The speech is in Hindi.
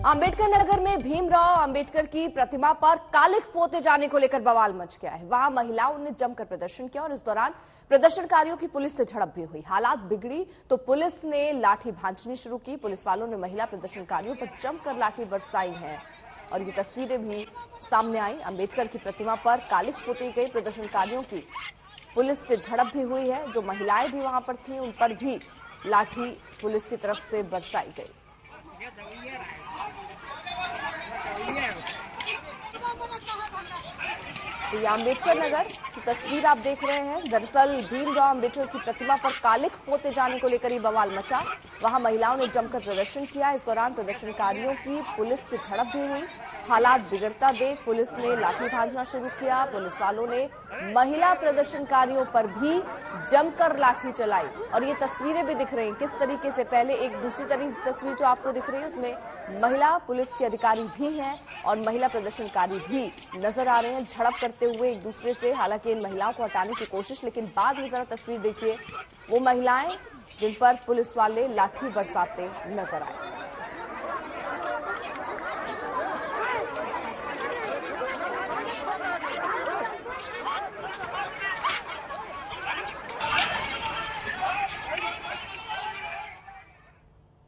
अंबेडकर नगर में भीमराव अंबेडकर की प्रतिमा पर कालिख पोते जाने को लेकर बवाल मच गया है। वहां महिलाओं ने जमकर प्रदर्शन किया और इस दौरान प्रदर्शनकारियों की पुलिस से झड़प भी हुई। हालात बिगड़ी तो पुलिस ने लाठी भांजनी शुरू की। पुलिस वालों ने महिला प्रदर्शनकारियों पर जमकर लाठी बरसाई है और ये तस्वीरें भी सामने आई। अंबेडकर की प्रतिमा पर कालिख पोती गई। प्रदर्शनकारियों की पुलिस से झड़प भी हुई है। जो महिलाएं भी वहां पर थी उन पर भी लाठी पुलिस की तरफ से बरसाई गई। तो ये अंबेडकर नगर की तस्वीर आप देख रहे हैं। दरअसल भीमराव अंबेडकर की प्रतिमा पर कालिख पोते जाने को लेकर ही बवाल मचा। वहां महिलाओं ने जमकर प्रदर्शन किया। इस दौरान प्रदर्शनकारियों की पुलिस से झड़प भी हुई। हालात बिगड़ता देख पुलिस ने लाठी भांजना शुरू किया। पुलिस वालों ने महिला प्रदर्शनकारियों पर भी जमकर लाठी चलाई और ये तस्वीरें भी दिख रही हैं किस तरीके से। पहले एक दूसरी तस्वीर जो आपको दिख रही है उसमें महिला पुलिस के अधिकारी भी हैं और महिला प्रदर्शनकारी भी नजर आ रहे हैं झड़प करते हुए एक दूसरे से। हालांकि इन महिलाओं को हटाने की कोशिश, लेकिन बाद में जरा तस्वीर देखिए वो महिलाएं जिन पर पुलिस वाले लाठी बरसाते नजर आए।